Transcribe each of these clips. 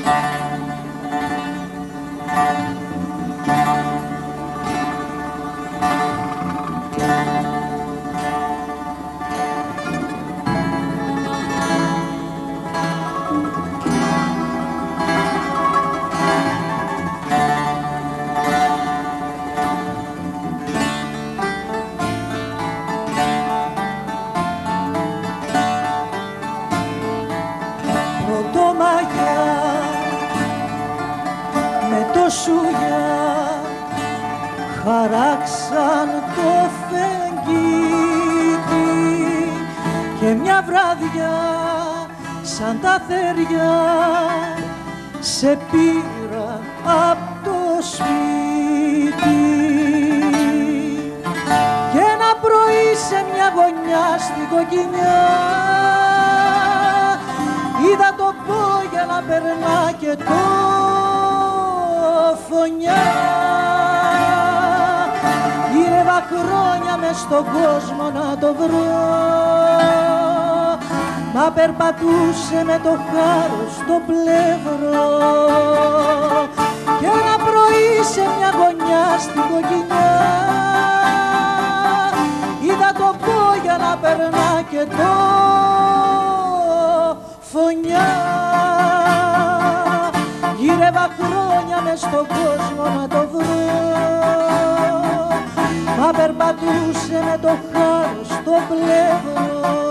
Χαράξαν το φεγγίτι και μια βράδια σαν τα θεριά σε πήρα απ' το σπίτι. Και ένα πρωί σε μια γωνιά στην κοκκινιά είδα το πόγια να περνά και το φωνιά. Γύρευα χρόνια μες στον κόσμο να το βρω, μα περπατούσε με το χάρο στο πλευρό. Και ένα πρωί σε μια γωνιά στην κοκκινιά είδα το πόγια να περνά και το φωνιά. Γύρευα χρόνια μες στον κόσμο να το βρω, μα περπατούσε με το χάρο στο πλευρό.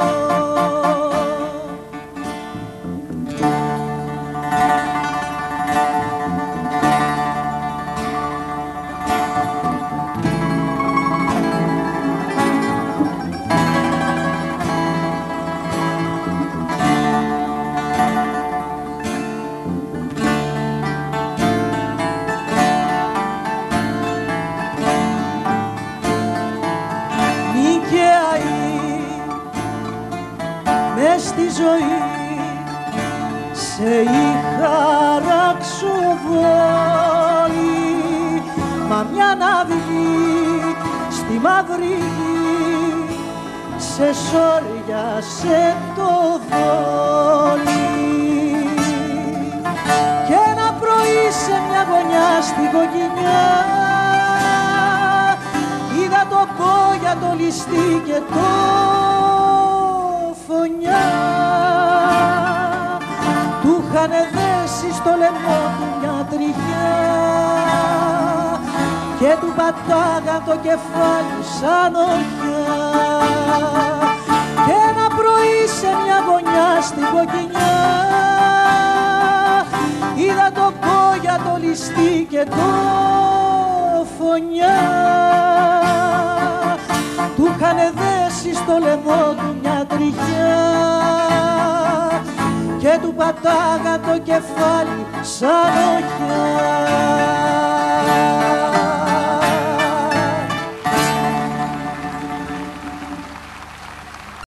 Στη ζωή σε είχα ραξοβόλη, μα μια ναυγή στη μαύρη γη σε σόριασε το δόλι. Και ένα πρωί σε μια γωνιά στην κοκκινιά είδα το πόγια το ληστή και το φωνιά. Του είχανε δέσει στο λαιμό του μια τριχιά και του πατάγαν το κεφάλι σαν οχιά. Και ένα πρωί σε μια γωνιά στην κοκκινιά είδα το πόγια το ληστή και το φωνιά. Του είχανε δέσει στο λαιμό του μια τριχιά και του πατάγαν το κεφάλι σαν οχιά.